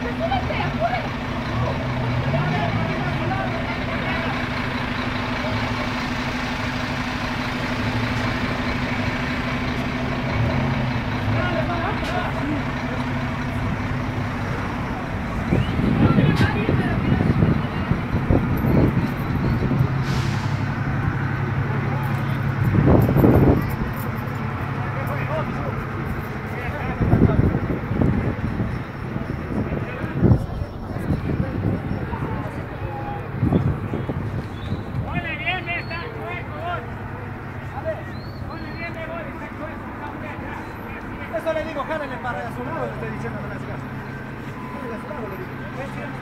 Eso le digo, jálenle para su lado, le estoy diciendo que le hagas. Jálenle a su lado, le digo.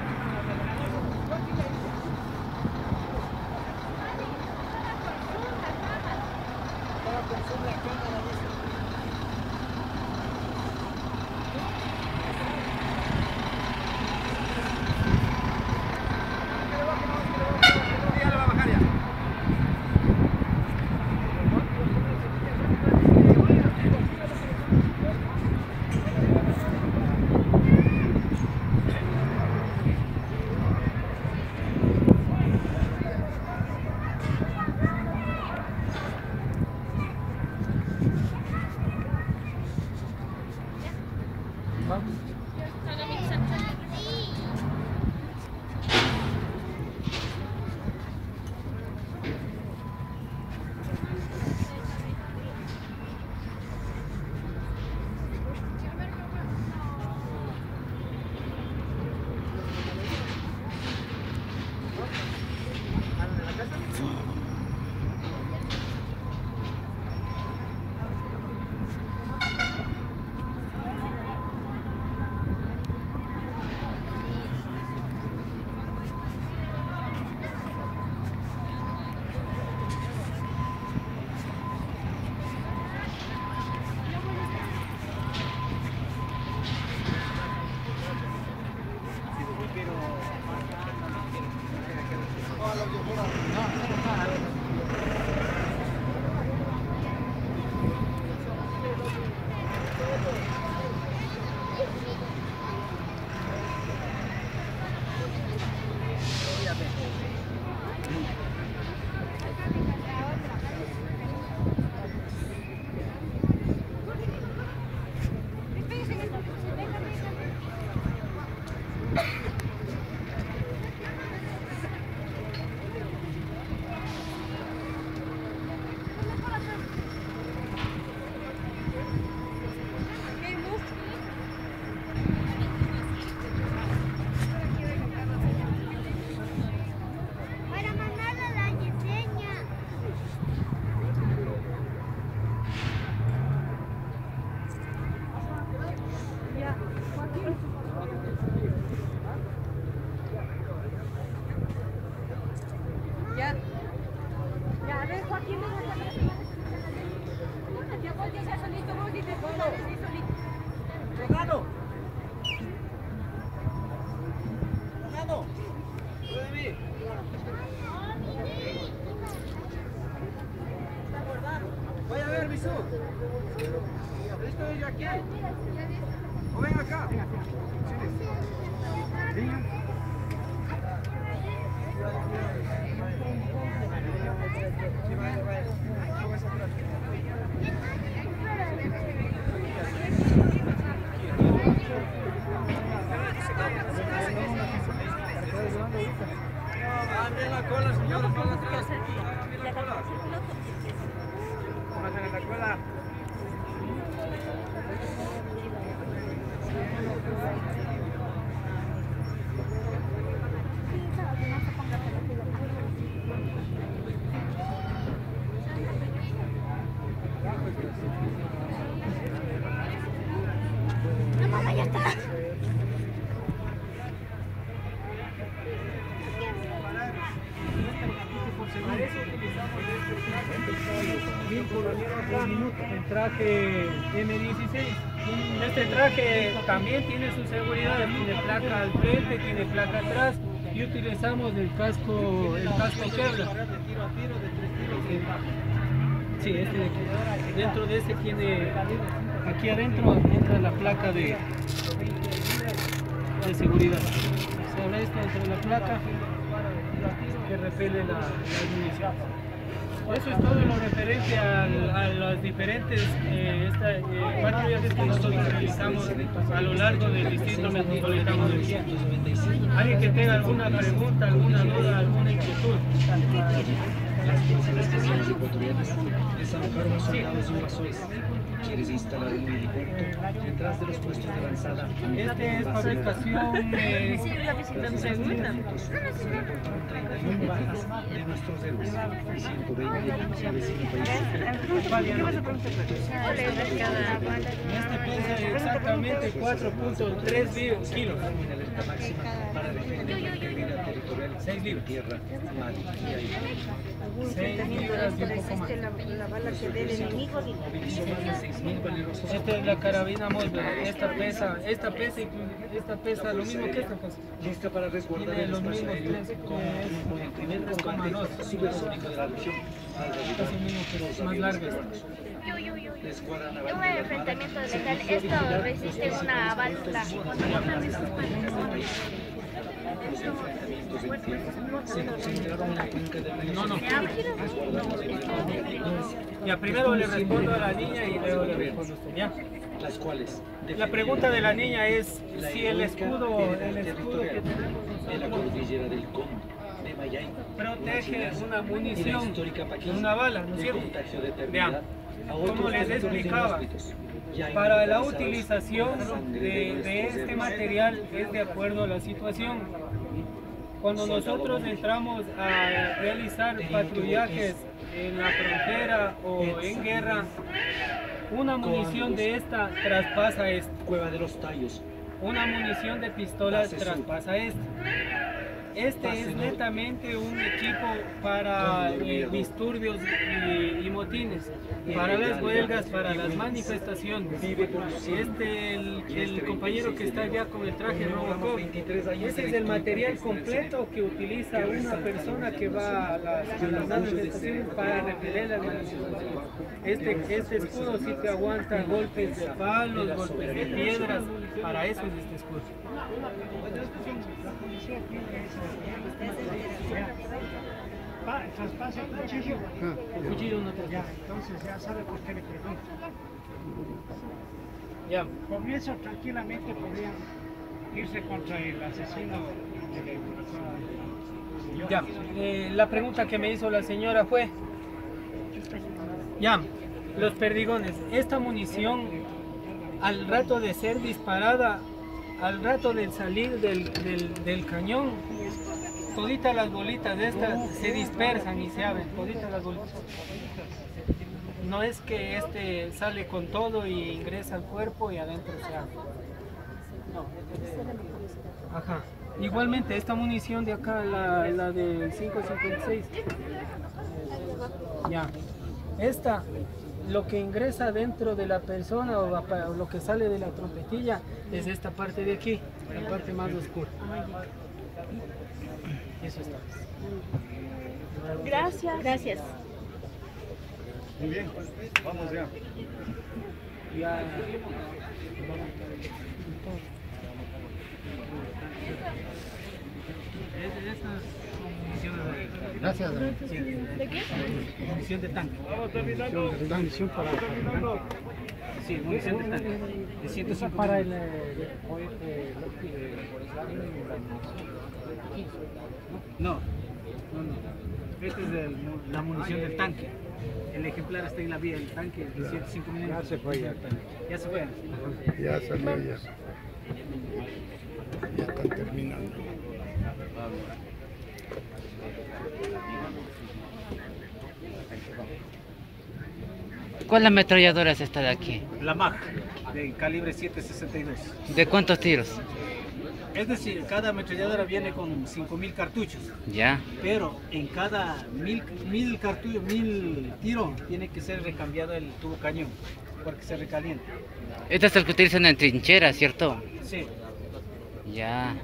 Voy a ver, Bisú. ¿Estoy yo aquí? ¿O ven acá? Ande la cola, señores, para atrás. Ande la cola. Pónganse en la cola. No, mamá, ya está. Para eso utilizamos este traje, el traje M16. Este traje también tiene su seguridad, tiene placa al frente, tiene placa atrás y utilizamos el casco Kevlar. Sí, este de aquí. Dentro de este tiene, aquí adentro entra la placa de de seguridad. Se habla esto entre la placa que repele la munición. Eso es todo lo referente a las diferentes patrullas que nosotros realizamos a lo largo del distrito metropolitano de Villa. ¿Alguien que tenga alguna pregunta, alguna duda, alguna inquietud? Las fuerzas especiales ecuatorianas desalojaron soldados invasores. ¿Quieres instalar un helipuerto detrás de los puestos de avanzada? Este es fabricación de nuestros héroes y 120 de vecino país. Este pesa exactamente 4.3 kilos. En alerta máxima para defender la integridad territorial 6 libras. tierra, mar y aire. 6 libras y un poco más. La bala que dé el enemigo. Movilizó más de 6.000 valerosos. Esta es la carabina Mosley. Esta pesa lo mismo que esta cosa. Lista para resguardar Tiene el los espacio mismos aéreo 3, con el primer combate supersónico de la región. es el mismo que es más largo. La escuadra En naval un de la enfrentamiento Armada letal, esto resiste una válvula. Los enfrentamientos en tierra se concentraron en la cuenca del río. No. Resguardando el Ya primero le respondo a la niña y luego le respondo a usted. ¿Ya? las cuales La pregunta de la niña es la si el escudo territorial que tenemos de la cordillera del Congo, de Mayay, protege una y la munición, histórica Paquín, una bala, ¿no es de cierto? contagio de Vean, eternidad a otros como les territorios explicaba, inhóspitos, ya para la inmovilizados utilización por la sangre de nuestros este héroes. material es de acuerdo a la situación. Cuando nosotros entramos a realizar patrullajes en la frontera o en guerra, una munición de esta traspasa esta. Cueva de los Tallos, Una munición de pistolas traspasa esta. Este es netamente un equipo para disturbios y motines, para las huelgas, para las manifestaciones. El compañero que está allá con el traje Robocop, ese es el material completo que utiliza una persona que va a las manifestaciones para repeler las manifestaciones. Este escudo sí te aguanta golpes de palos, golpes de piedras, para eso es este escudo. Traspasa el cuchillo. El cuchillo no Ya, traspasa. entonces ya sabe por qué le pregunto. Ya. Comienzo tranquilamente, podrían irse contra el asesino de Ya, la pregunta que me hizo la señora fue, ya, los perdigones, esta munición al rato de ser disparada, al rato de salir del cañón, toditas las bolitas de estas se dispersan y se abren, toditas las bolitas. No es que este sale con todo y ingresa al cuerpo y adentro se abre. No. Ajá. Igualmente, esta munición de acá, la de 5.56, ya, esta, lo que ingresa dentro de la persona o lo que sale de la trompetilla es esta parte de aquí, la parte más oscura. Eso está. Gracias. Gracias. Muy bien, vamos ya. Ya. Gracias. ¿De qué? Munición de tanque. La misión para Sí, munición de tanque. De 105 para el No. Esta es la munición del tanque. El ejemplar está en la vía del tanque de 105 milímetros. Ya se fue ya. Ya se fue. Ya salió ya. Ya están terminando. ¿Cuál ametralladora es esta de aquí? La MAG de calibre 7.62. ¿De cuántos tiros? Es decir, cada ametralladora viene con 5.000 cartuchos, Ya. pero en cada 1.000 cartuchos, 1.000 tiros, tiene que ser recambiado el tubo cañón, porque se recalienta. Este es el que utilizan en trincheras, ¿cierto? Sí. Ya.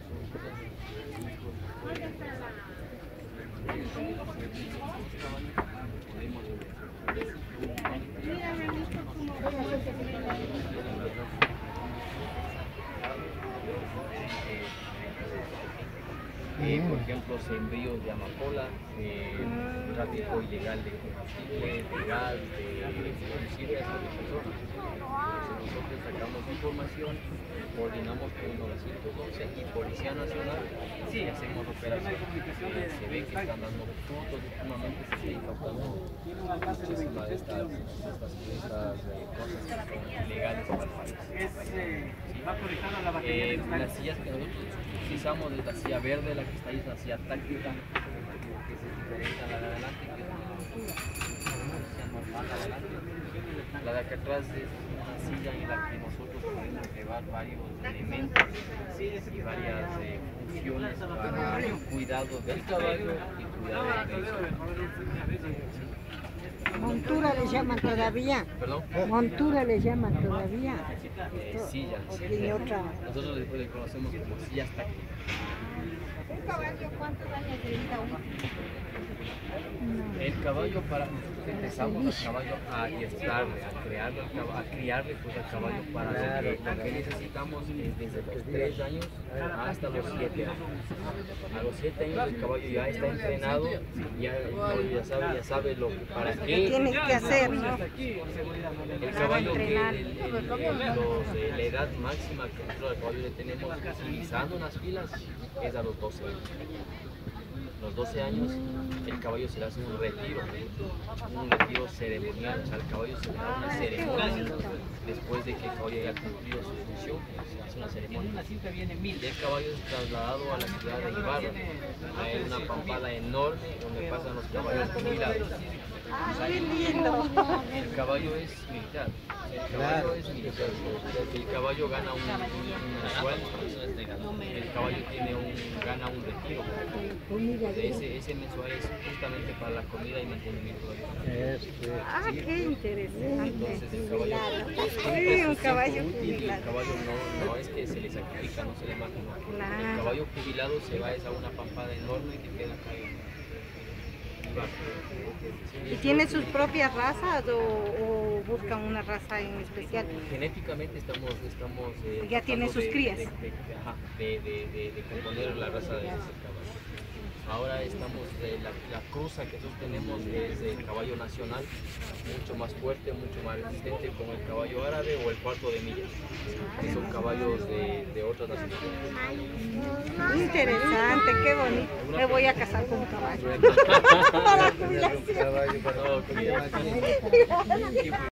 por ejemplo, sembríos de amapola, tráfico ilegal de combustible, de gas, inclusive hasta de personas. Entonces nosotros sacamos información, coordinamos con 911 y Policía Nacional y hacemos operaciones. Se ve que están dando frutos, últimamente se está incautando muchísimas de estas cosas que son ilegales para el país. Las sillas que nosotros utilizamos es la silla verde, la que está ahí es la silla táctica, que se diferencia a la de adelante, que es una silla normal adelante. La de acá atrás es una silla en la que nosotros podemos llevar varios elementos y varias funciones para cuidado del caballo y cuidado del caballo. Montura le llaman todavía. ¿Perdón? Montura le llaman todavía. Sillas. ¿O tiene otra? Nosotros le conocemos como sillas tácticas. ¿Un caballo cuántos años de vida? El caballo, para nosotros empezamos al caballo a adiestrarle, a criarle pues al caballo para lo que necesitamos es desde los 3 años hasta los 7 años. A los 7 años el caballo ya está entrenado, ya sabe lo para qué tiene que hacer, ¿no? El caballo la edad máxima que nosotros al caballo le tenemos utilizando unas filas es a los 12 años. Los 12 años el caballo se le hace un retiro ceremonial, o sea, al caballo se le da una ceremonia después de que el caballo haya cumplido su función, se hace una ceremonia. Y el caballo es trasladado a la ciudad de Ibarra. Hay una pampada enorme donde pasan los caballos jubilados. ¡Qué lindo! El caballo es militar. El caballo gana un mensual, el caballo gana un retiro. Ese mensual es justamente para la comida y mantenimiento del caballo. ¡Ah, qué interesante! Entonces el caballo Sí, un caballo y el jubilado. caballo no es que se le sacrifica, no se le mata, no. Claro. El caballo jubilado se va a una pampada enorme que queda acá en ¿Y tiene sus propias razas o buscan una raza en especial? Genéticamente estamos Ya tiene sus crías. de componer la raza de ese caballo. Ahora estamos la cruza que nosotros tenemos es el caballo nacional, mucho más fuerte, mucho más resistente, como el caballo árabe o el cuarto de millas, que son caballos de otras nacionalidades. Interesante, qué bonito. Me voy a casar con un caballo. Para la jubilación. No,